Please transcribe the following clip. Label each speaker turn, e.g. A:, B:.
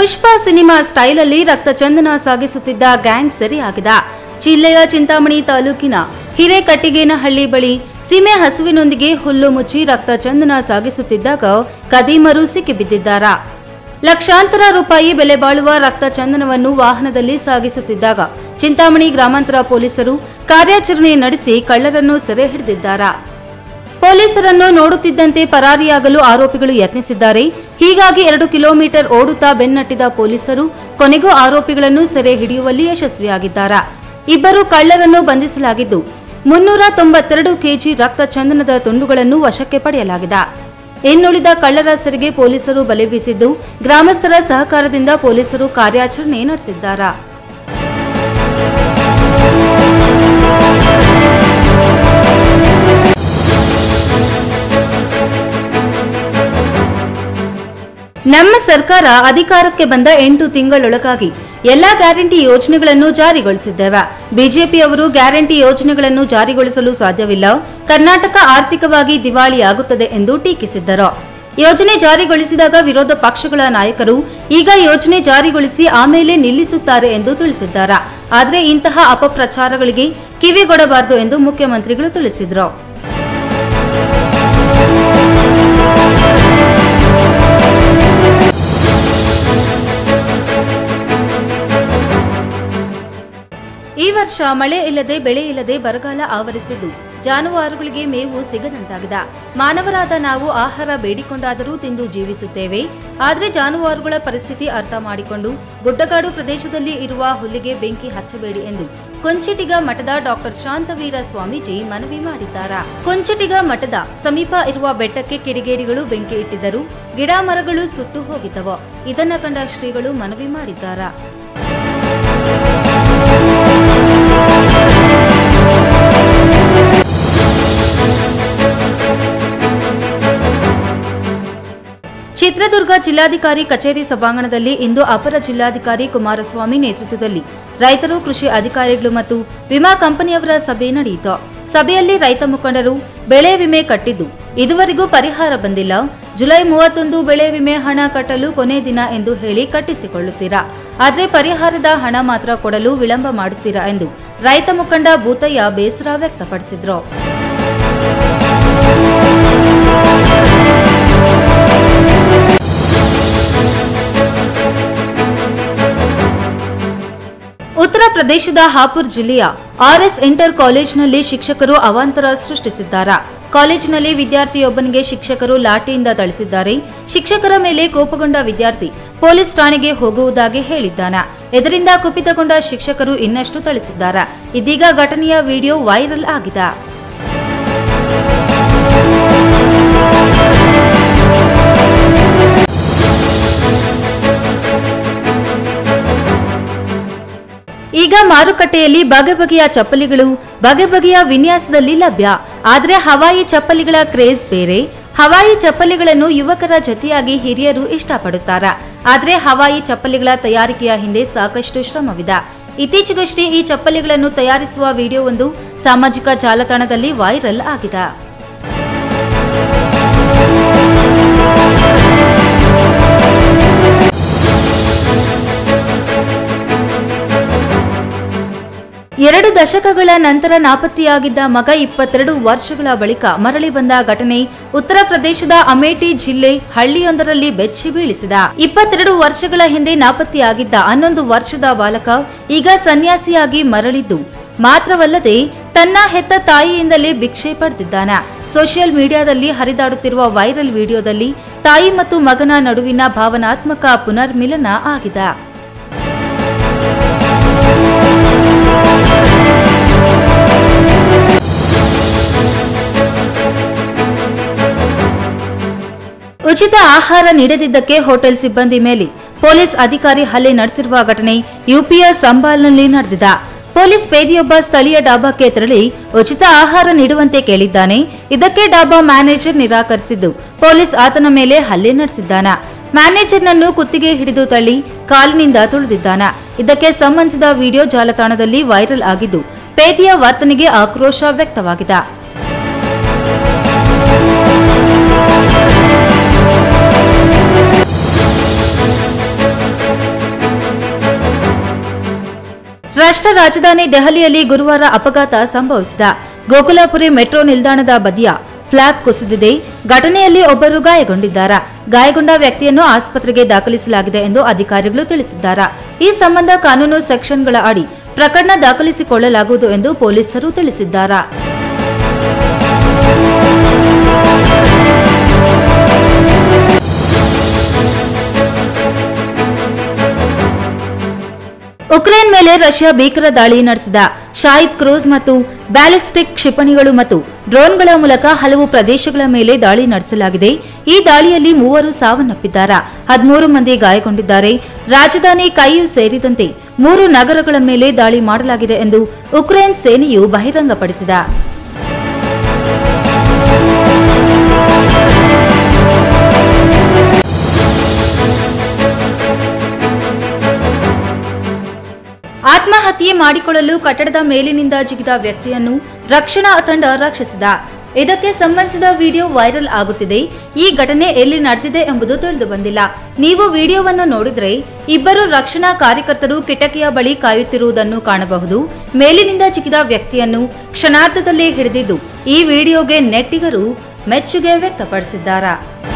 A: ಪುಷ್ಪ cinema style ಅಲ್ಲಿ ರಕ್ತಚಂದನ ಸಾಗಿಸುತ್ತಿದ್ದ gang ಸೆರೆಯಾಗಿದೆ. ಜಿಲ್ಲೆಯ ಚಿಂತಾಮಣಿ ತಾಲೂಕಿನ ಹಿರೇಕಟ್ಟಿಗೇನಹಳ್ಳಿ ಬಳಿ ಸೀಮೆ ಹಸುವಿನೊಂದಿಗೆ ಹುಲ್ಲು ಮುಚ್ಚಿ ರಕ್ತಚಂದನ ಸಾಗಿಸುತ್ತಿದ್ದಾಗ ಕದೀಮರು ಸಿಕ್ಕಿಬಿದ್ದಿದ್ದಾರೆ. ಲಕ್ಷಾಂತರ ರೂಪಾಯಿ ಬೆಲೆ ಬಾಳುವ ರಕ್ತಚಂದನವನ್ನು ವಾಹನದಲ್ಲಿ ಸಾಗಿಸುತ್ತಿದ್ದಾಗ ಚಿಂತಾಮಣಿ ಗ್ರಾಮಾಂತರ ಪೊಲೀಸರು ಕಾರ್ಯಾಚರಣೆ ನಡೆಸಿ ಕಳ್ಳರನ್ನು ಸೆರೆ ಹಿಡಿದಿದ್ದಾರೆ. ಪೊಲೀಸರನ್ನು ನೋಡುತ್ತಿದ್ದಂತೆ ಪರಾರಿಯಾಗಲು ಆರೋಪಿಗಳು ಯತ್ನಿಸಿದ್ದಾರೆ. ಹೀಗಾಗಿ 2 ಕಿಲೋಮೀಟರ್ ಓಡುತ್ತಾ ಬೆನ್ನಟ್ಟಿದ ಪೊಲೀಸರು ಕೊನೆಗೂ ಆರೋಪಿಗಳನ್ನು ಸೆರೆ ಹಿಡಿಯುವಲ್ಲಿ ಯಶಸ್ವಿಯಾಗಿದ್ದಾರೆ. ಇಬ್ಬರು ಕಳ್ಳರನ್ನು ಬಂಧಿಸಲಾಗಿದ್ದು 392 ಕೆಜಿ ರಕ್ತಚಂದನದ ತುಂಡುಗಳನ್ನು ವಶಕ್ಕೆ ಪಡೆಯಲಾಗಿದೆ. ಇನ್ನುಳಿದ ಕಳ್ಳರ ಸೆರೆಗೆ ಪೊಲೀಸರು ಬಲೆ ಬೀಸಿದ್ದು ಗ್ರಾಮಸ್ಥರ ಸಹಕಾರದಿಂದ ಪೊಲೀಸರು ಕಾರ್ಯಾಚರಣೆ ನಡೆಸಿದ್ದಾರೆ. ನಮ್ಮ ಸರ್ಕಾರ ಅಧಿಕಾರಕ್ಕೆ ಬಂದ 8 ತಿಂಗಳೊಳಗಾಗಿ ಎಲ್ಲಾ ಗ್ಯಾರಂಟಿ ಯೋಜನೆಗಳನ್ನು ಜಾರಿಗೊಳಿಸಿದ್ದೇವೆ. ಬಿಜೆಪಿಯವರು ಗ್ಯಾರಂಟಿ ಯೋಜನೆಗಳನ್ನು ಜಾರಿಗೊಳಿಸಲು ಸಾಧ್ಯವಿಲ್ಲ, ಕರ್ನಾಟಕ ಆರ್ಥಿಕವಾಗಿ ದಿವಾಳಿಯಾಗುತ್ತದೆ ಎಂದು ಟೀಕಿಸಿದ್ದರು. ಯೋಜನೆ ಜಾರಿಗೊಳಿಸಿದಾಗ ವಿರೋಧ ಪಕ್ಷಗಳ ನಾಯಕರು ಈಗ ಯೋಜನೆ ಜಾರಿಗೊಳಿಸಿ ಆಮೇಲೆ ನಿಲ್ಲಿಸುತ್ತಾರೆ ಎಂದು ತಿಳಿಸಿದ್ದಾರೆ. ಆದರೆ ಇಂತಹ ಅಪಪ್ರಚಾರಗಳಿಗೆ ಕಿವಿಗೊಡಬಾರದು ಎಂದು ಮುಖ್ಯಮಂತ್ರಿಗಳು ತಿಳಿಸಿದರು. ಈ ವರ್ಷ ಮಳೆ ಇಲ್ಲದೆ ಬೆಳೆ ಇಲ್ಲದೆ ಬರಗಾಲ ಆವರಿಸಿದ್ದು ಜಾನುವಾರುಗಳಿಗೆ ಮೇವು ಸಿಗದಂತಾಗಿದೆ. ಮಾನವರಾದ ನಾವು ಆಹಾರ ಬೇಡಿಕೊಂಡಾದರೂ ತಿಂದು ಜೀವಿಸುತ್ತೇವೆ. ಆದರೆ ಜಾನುವಾರುಗಳ ಪರಿಸ್ಥಿತಿ ಅರ್ಥ ಮಾಡಿಕೊಂಡು ಗುಡ್ಡಗಾಡು ಪ್ರದೇಶದಲ್ಲಿ ಇರುವ ಹುಲ್ಲಿಗೆ ಬೆಂಕಿ ಹಚ್ಚಬೇಡಿ ಎಂದು ಕುಂಚಿಟಿಗ ಮಠದ ಡಾಕ್ಟರ್ ಶಾಂತವೀರ ಸ್ವಾಮೀಜಿ ಮನವಿ ಮಾಡಿದ್ದಾರೆ. ಕುಂಚಿಟಿಗ ಮಠದ ಸಮೀಪ ಇರುವ ಬೆಟ್ಟಕ್ಕೆ ಕಿಡಿಗೇಡಿಗಳು ಬೆಂಕಿ ಇಟ್ಟಿದ್ದರು. ಗಿಡ ಮರಗಳು ಸುಟ್ಟು ಹೋಗಿದ್ದವು. ಇದನ್ನ ಕಂಡ ಶ್ರೀಗಳು ಮನವಿ ಮಾಡಿದ್ದಾರೆ. ಚಿತ್ರದುರ್ಗ ಜಿಲ್ಲಾಧಿಕಾರಿ ಕಚೇರಿ ಸಭಾಂಗಣದಲ್ಲಿ ಇಂದು ಅಪರ ಜಿಲ್ಲಾಧಿಕಾರಿ ಕುಮಾರಸ್ವಾಮಿ ನೇತೃತ್ವದಲ್ಲಿ ರೈತರು, ಕೃಷಿ ಅಧಿಕಾರಿಗಳು ಮತ್ತು ವಿಮಾ ಕಂಪನಿಯವರ ಸಭೆ ನಡೆಯಿತು. ಸಭೆಯಲ್ಲಿ ರೈತ ಮುಖಂಡರು ಬೆಳೆ ವಿಮೆ ಕಟ್ಟಿದ್ದು ಇದುವರೆಗೂ ಪರಿಹಾರ ಬಂದಿಲ್ಲ, ಜುಲೈ 31 ಬೆಳೆ ವಿಮೆ ಹಣ ಕಟ್ಟಲು ಕೊನೆ ದಿನ ಎಂದು ಹೇಳಿ ಕಟ್ಟಿಸಿಕೊಳ್ಳುತ್ತೀರಾ, ಆದರೆ ಪರಿಹಾರದ ಹಣ ಮಾತ್ರ ಕೊಡಲು ವಿಳಂಬ ಮಾಡುತ್ತೀರಾ ಎಂದು ರೈತ ಮುಖಂಡ ಭೂತಯ್ಯ ಬೇಸರ ವ್ಯಕ್ತಪಡಿಸಿದರು. ಉತ್ತರ ಪ್ರದೇಶದ ಹಾಪುರ್ ಜಿಲ್ಲೆಯ ಆರ್ಎಸ್ ಇಂಟರ್ ಕಾಲೇಜಿನಲ್ಲಿ ಶಿಕ್ಷಕರು ಅವಾಂತರ ಸೃಷ್ಟಿಸಿದ್ದಾರೆ. ಕಾಲೇಜಿನಲ್ಲಿ ವಿದ್ಯಾರ್ಥಿಯೊಬ್ಬನಿಗೆ ಶಿಕ್ಷಕರು ಲಾಠಿಯಿಂದ ಥಳಿಸಿದ್ದಾರೆ. ಶಿಕ್ಷಕರ ಮೇಲೆ ಕೋಪಗೊಂಡ ವಿದ್ಯಾರ್ಥಿ ಪೊಲೀಸ್ ಠಾಣೆಗೆ ಹೋಗುವುದಾಗಿ ಹೇಳಿದ್ದಾನೆ. ಇದರಿಂದ ಕುಪಿತಗೊಂಡ ಶಿಕ್ಷಕರು ಇನ್ನಷ್ಟು ಥಳಿಸಿದ್ದಾರೆ. ಇದೀಗ ಘಟನೆಯ ವಿಡಿಯೋ ವೈರಲ್ ಆಗಿದೆ. ಈಗ ಮಾರುಕಟ್ಟೆಯಲ್ಲಿ ಬಗೆ ಬಗೆಯ ಚಪ್ಪಲಿಗಳು ಬಗೆ ಬಗೆಯ ವಿನ್ಯಾಸದಲ್ಲಿ ಲಭ್ಯ. ಆದರೆ ಹವಾಯಿ ಚಪ್ಪಲಿಗಳ ಕ್ರೇಜ್ ಬೇರೆ. ಹವಾಯಿ ಚಪ್ಪಲಿಗಳನ್ನು ಯುವಕರ ಜೊತೆಯಾಗಿ ಹಿರಿಯರು ಇಷ್ಟಪಡುತ್ತಾರೆ. ಆದರೆ ಹವಾಯಿ ಚಪ್ಪಲಿಗಳ ತಯಾರಿಕೆಯ ಹಿಂದೆ ಸಾಕಷ್ಟು ಶ್ರಮವಿದೆ. ಇತ್ತೀಚೆಗಷ್ಟೇ ಈ ಚಪ್ಪಲಿಗಳನ್ನು ತಯಾರಿಸುವ ವಿಡಿಯೋವೊಂದು ಸಾಮಾಜಿಕ ಜಾಲತಾಣದಲ್ಲಿ ವೈರಲ್ ಆಗಿದೆ. ಎರಡು ದಶಕಗಳ ನಂತರ ನಾಪತ್ತೆಯಾಗಿದ್ದ ಮಗ 22 ವರ್ಷಗಳ ಬಳಿಕ ಮರಳಿ ಬಂದ ಘಟನೆ ಉತ್ತರ ಪ್ರದೇಶದ ಅಮೇಠಿ ಜಿಲ್ಲೆ ಹಳ್ಳಿಯೊಂದರಲ್ಲಿ ಬೆಚ್ಚಿ ಬೀಳಿಸಿದ. 22 ವರ್ಷಗಳ ಹಿಂದೆ ನಾಪತ್ತೆಯಾಗಿದ್ದ 11 ವರ್ಷದ ಬಾಲಕ ಈಗ ಸನ್ಯಾಸಿಯಾಗಿ ಮರಳಿದ್ದು ಮಾತ್ರವಲ್ಲದೆ ತನ್ನ ಹೆತ್ತ ತಾಯಿಯಿಂದಲೇ ಭಿಕ್ಷೆ ಪಡೆದಿದ್ದಾನೆ. ಸೋಷಿಯಲ್ ಮೀಡಿಯಾದಲ್ಲಿ ಹರಿದಾಡುತ್ತಿರುವ ವೈರಲ್ ವಿಡಿಯೋದಲ್ಲಿ ತಾಯಿ ಮತ್ತು ಮಗನ ನಡುವಿನ ಭಾವನಾತ್ಮಕ ಪುನರ್ಮಿಲನ ಆಗಿದೆ. ಉಚಿತ ಆಹಾರ ನೀಡದಿದ್ದಕ್ಕೆ ಹೋಟೆಲ್ ಸಿಬ್ಬಂದಿ ಮೇಲೆ ಪೊಲೀಸ್ ಅಧಿಕಾರಿ ಹಲ್ಲೆ ನಡೆಸಿರುವ ಘಟನೆ ಯುಪಿಯ ಸಂಬಾಲ್ನಲ್ಲಿ ನಡೆದಿದೆ. ಪೊಲೀಸ್ ಪೇದೆಯೊಬ್ಬ ಸ್ಥಳೀಯ ಡಾಬಾಕ್ಕೆ ತೆರಳಿ ಉಚಿತ ಆಹಾರ ನೀಡುವಂತೆ ಕೇಳಿದ್ದಾನೆ. ಇದಕ್ಕೆ ಡಾಬಾ ಮ್ಯಾನೇಜರ್ ನಿರಾಕರಿಸಿದ್ದು ಪೊಲೀಸ್ ಆತನ ಮೇಲೆ ಹಲ್ಲೆ ನಡೆಸಿದ್ದಾನೆ. ಮ್ಯಾನೇಜರ್ನನ್ನು ಕುತ್ತಿಗೆ ಹಿಡಿದು ತಳ್ಳಿ ಕಾಲಿನಿಂದ ತುಳಿದಿದ್ದಾನೆ. ಇದಕ್ಕೆ ಸಂಬಂಧಿಸಿದ ವಿಡಿಯೋ ಜಾಲತಾಣದಲ್ಲಿ ವೈರಲ್ ಆಗಿದ್ದು ಪೇದೆಯ ವರ್ತನೆಗೆ ಆಕ್ರೋಶ ವ್ಯಕ್ತವಾಗಿದೆ. ರಾಷ್ಟ್ರ ರಾಜಧಾನಿ ದೆಹಲಿಯಲ್ಲಿ ಗುರುವಾರ ಅಪಘಾತ ಸಂಭವಿಸಿದ ಗೋಕುಲಾಪುರಿ ಮೆಟ್ರೋ ನಿಲ್ದಾಣದ ಬದಿಯ ಫ್ಲಾಗ್ ಕುಸಿದಿದೆ. ಘಟನೆಯಲ್ಲಿ ಒಬ್ಬರು ಗಾಯಗೊಂಡಿದ್ದಾರೆ. ಗಾಯಗೊಂಡ ವ್ಯಕ್ತಿಯನ್ನು ಆಸ್ಪತ್ರೆಗೆ ದಾಖಲಿಸಲಾಗಿದೆ ಎಂದು ಅಧಿಕಾರಿಗಳು ತಿಳಿಸಿದ್ದಾರೆ. ಈ ಸಂಬಂಧ ಕಾನೂನು ಸೆಕ್ಷನ್ಗಳ ಅಡಿ ಪ್ರಕರಣ ದಾಖಲಿಸಿಕೊಳ್ಳಲಾಗುವುದು ಎಂದು ಪೊಲೀಸರು ತಿಳಿಸಿದ್ದಾರೆ. ಉಕ್ರೇನ್ ಮೇಲೆ ರಷ್ಯಾ ಭೀಕರ ದಾಳಿ ನಡೆಸಿದ ಶಾಹಿದ್ ಕ್ರೂಸ್ ಮತ್ತು ಬ್ಯಾಲಿಸ್ಟಿಕ್ ಕ್ಷಿಪಣಿಗಳು ಮತ್ತು ಡ್ರೋನ್ಗಳ ಮೂಲಕ ಹಲವು ಪ್ರದೇಶಗಳ ಮೇಲೆ ದಾಳಿ ನಡೆಸಲಾಗಿದೆ. ಈ ದಾಳಿಯಲ್ಲಿ 3 ಸಾವನ್ನಪ್ಪಿದ್ದಾರೆ, 13 ಮಂದಿ ಗಾಯಗೊಂಡಿದ್ದಾರೆ. ರಾಜಧಾನಿ ಕೈವ್ ಸೇರಿದಂತೆ 3 ನಗರಗಳ ಮೇಲೆ ದಾಳಿ ಮಾಡಲಾಗಿದೆ ಎಂದು ಉಕ್ರೇನ್ ಸೇನೆಯು ಬಹಿರಂಗಪಡಿಸಿದೆ. ಆತ್ಮಹತ್ಯೆ ಮಾಡಿಕೊಳ್ಳಲು ಕಟ್ಟಡದ ಮೇಲಿನಿಂದ ಜಿಗಿದ ವ್ಯಕ್ತಿಯನ್ನು ರಕ್ಷಣಾ ತಂಡ ರಕ್ಷಿಸಿದ. ಇದಕ್ಕೆ ಸಂಬಂಧಿಸಿದ ವಿಡಿಯೋ ವೈರಲ್ ಆಗುತ್ತಿದೆ. ಈ ಘಟನೆ ಎಲ್ಲಿ ನಡೆದಿದೆ ಎಂಬುದು ತಿಳಿದು ಬಂದಿಲ್ಲ. ನೀವು ವಿಡಿಯೋವನ್ನು ನೋಡಿದ್ರೆ ಇಬ್ಬರು ರಕ್ಷಣಾ ಕಾರ್ಯಕರ್ತರು ಕಿಟಕಿಯ ಬಳಿ ಕಾಯುತ್ತಿರುವುದನ್ನು ಕಾಣಬಹುದು. ಮೇಲಿನಿಂದ ಜಿಗಿದ ವ್ಯಕ್ತಿಯನ್ನು ಕ್ಷಣಾರ್ಧದಲ್ಲೇ ಹಿಡಿದಿದ್ದು ಈ ವಿಡಿಯೋಗೆ ನೆಟ್ಟಿಗರು ಮೆಚ್ಚುಗೆ ವ್ಯಕ್ತಪಡಿಸಿದ್ದಾರೆ.